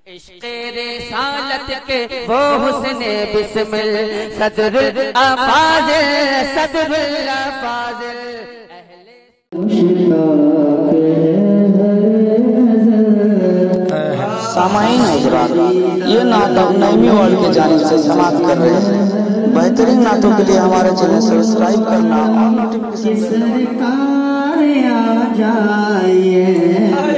इश्क़े रिसालत के वो हुस्ने बिस्मिल सदरुल अफाज़िल सदरुल अफाज़िल। सामाईन हज़रात, ये नात अब नईमी वर्ल्ड की जानिब से समाप्त कर रहे हैं। बेहतरीन नातों के लिए हमारे चैनल सब्सक्राइब करना और नोटिफिकेशन